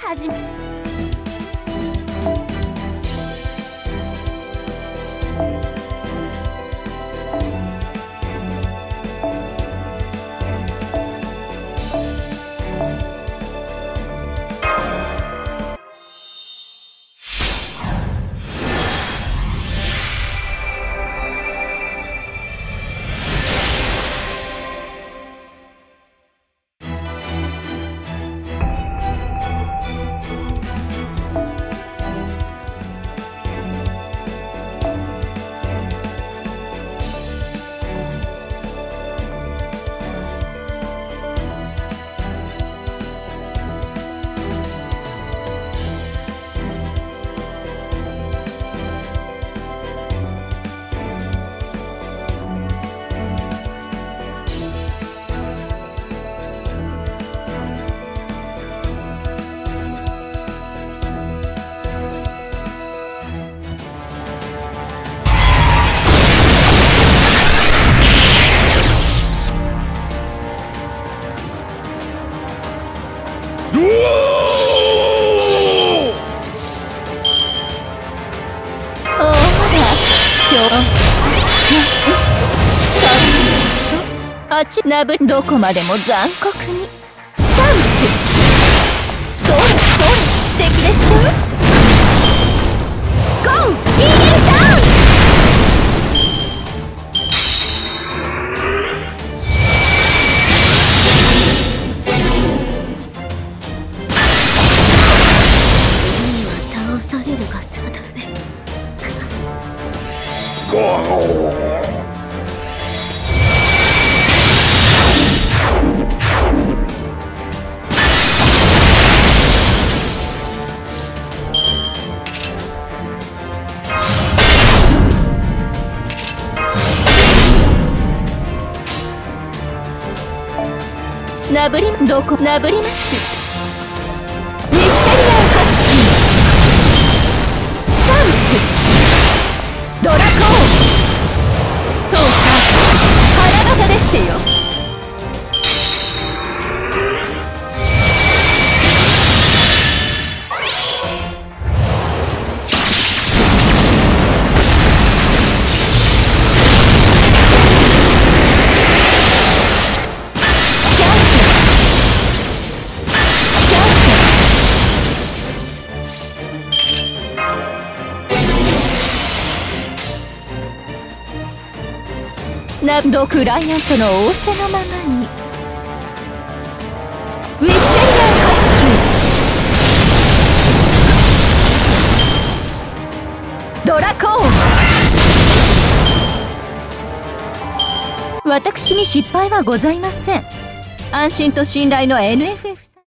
始め。あちなぶどこまでも残酷にスタンプ。それそれ素敵でしょ。ゴーヒールダウン。倒されるが定め。なぶりどこなぶります。ミステリアルハスキースタンプドラコーントーカー腹型でしてよ。何度クライアントの仰せのままにウィステリアルハスキードラコーン。私に失敗はございません。安心と信頼の NFF